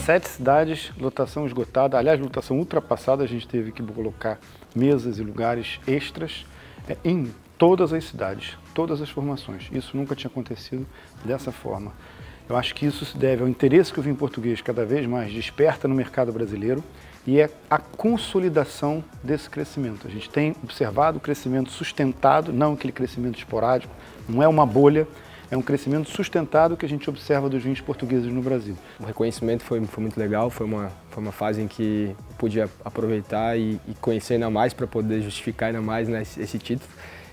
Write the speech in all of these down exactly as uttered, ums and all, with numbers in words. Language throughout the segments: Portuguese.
Sete cidades, lotação esgotada, aliás, lotação ultrapassada, a gente teve que colocar mesas e lugares extras é, em todas as cidades, todas as formações. Isso nunca tinha acontecido dessa forma. Eu acho que isso se deve ao interesse que o vinho português cada vez mais desperta no mercado brasileiro e é a consolidação desse crescimento. A gente tem observado o crescimento sustentado, não aquele crescimento esporádico, não é uma bolha, é um crescimento sustentado que a gente observa dos vinhos portugueses no Brasil. O reconhecimento foi, foi muito legal, foi uma, foi uma fase em que eu pude aproveitar e, e conhecer ainda mais para poder justificar ainda mais, né, esse, esse título.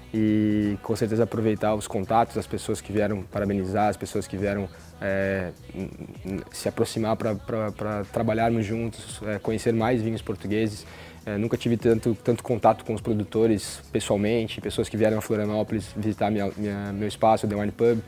E com certeza aproveitar os contatos, as pessoas que vieram parabenizar, as pessoas que vieram é, se aproximar para trabalharmos juntos, é, conhecer mais vinhos portugueses. É, nunca tive tanto, tanto contato com os produtores pessoalmente, pessoas que vieram a Florianópolis visitar minha, minha, meu espaço, The Wine Pub,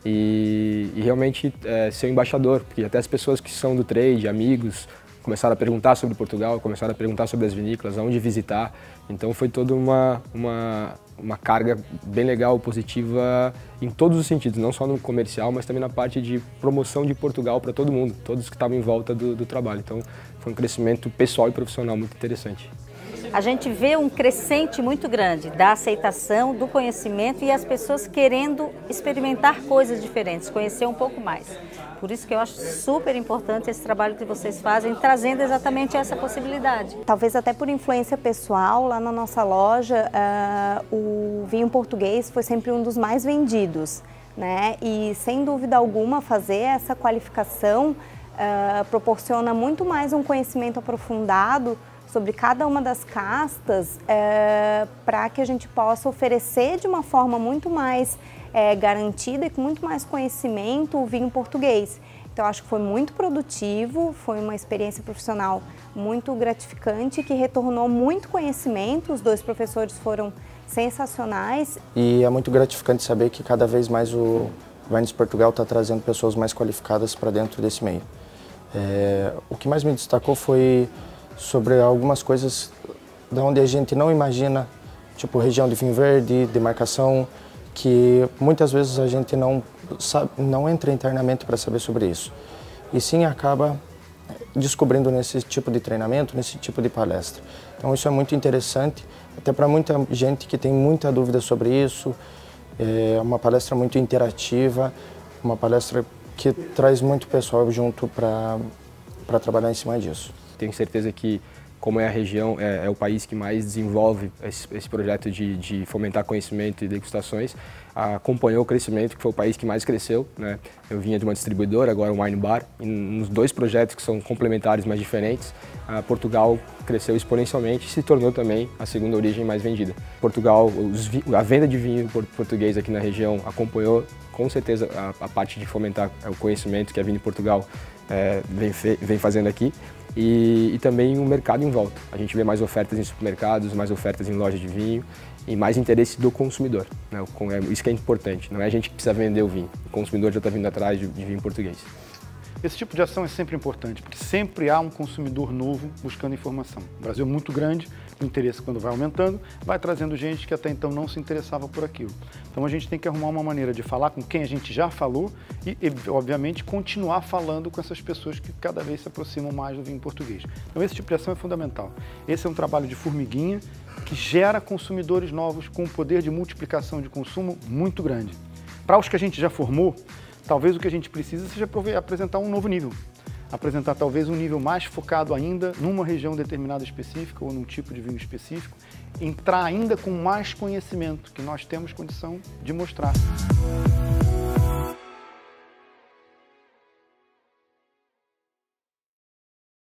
e, e realmente é, ser um embaixador, porque até as pessoas que são do trade, amigos, começaram a perguntar sobre Portugal, começaram a perguntar sobre as vinícolas, aonde visitar. Então foi toda uma, uma, uma carga bem legal, positiva em todos os sentidos, não só no comercial, mas também na parte de promoção de Portugal para todo mundo, todos que estavam em volta do, do trabalho. Então foi um crescimento pessoal e profissional muito interessante. A gente vê um crescente muito grande da aceitação, do conhecimento e as pessoas querendo experimentar coisas diferentes, conhecer um pouco mais. Por isso que eu acho super importante esse trabalho que vocês fazem, trazendo exatamente essa possibilidade. Talvez até por influência pessoal, lá na nossa loja, uh, o vinho português foi sempre um dos mais vendidos, né? E sem dúvida alguma fazer essa qualificação uh, proporciona muito mais um conhecimento aprofundado sobre cada uma das castas, é, para que a gente possa oferecer de uma forma muito mais é, garantida e com muito mais conhecimento o vinho português. Então acho que foi muito produtivo, foi uma experiência profissional muito gratificante, que retornou muito conhecimento, os dois professores foram sensacionais. E é muito gratificante saber que cada vez mais o Wines Portugal está trazendo pessoas mais qualificadas para dentro desse meio. É, o que mais me destacou foi sobre algumas coisas da onde a gente não imagina, tipo região de vinho verde, demarcação, que muitas vezes a gente não sabe, não entra internamente para saber sobre isso. E sim acaba descobrindo nesse tipo de treinamento, nesse tipo de palestra. Então isso é muito interessante, até para muita gente que tem muita dúvida sobre isso. É uma palestra muito interativa, uma palestra que traz muito pessoal junto para para trabalhar em cima disso. Tenho certeza que, como é a região, é, é o país que mais desenvolve esse, esse projeto de, de fomentar conhecimento e degustações, acompanhou o crescimento, que foi o país que mais cresceu, né? Eu vinha de uma distribuidora, agora um wine bar, e nos dois projetos que são complementares, mas diferentes, a Portugal cresceu exponencialmente e se tornou também a segunda origem mais vendida. Portugal, os, a venda de vinho português aqui na região acompanhou, com certeza, a, a parte de fomentar o conhecimento que a Vinho Portugal é, vem, fe, vem fazendo aqui. E, e também o mercado em volta. A gente vê mais ofertas em supermercados, mais ofertas em lojas de vinho e mais interesse do consumidor, né? Isso que é importante, não é a gente que precisa vender o vinho, o consumidor já está vindo atrás de, de vinho português. Esse tipo de ação é sempre importante, porque sempre há um consumidor novo buscando informação. O Brasil é muito grande, o interesse quando vai aumentando, vai trazendo gente que até então não se interessava por aquilo. Então a gente tem que arrumar uma maneira de falar com quem a gente já falou e, e obviamente, continuar falando com essas pessoas que cada vez se aproximam mais do vinho português. Então esse tipo de ação é fundamental. Esse é um trabalho de formiguinha que gera consumidores novos com um poder de multiplicação de consumo muito grande. Para os que a gente já formou, talvez o que a gente precisa seja apresentar um novo nível. Apresentar talvez um nível mais focado ainda numa região determinada específica ou num tipo de vinho específico. Entrar ainda com mais conhecimento que nós temos condição de mostrar.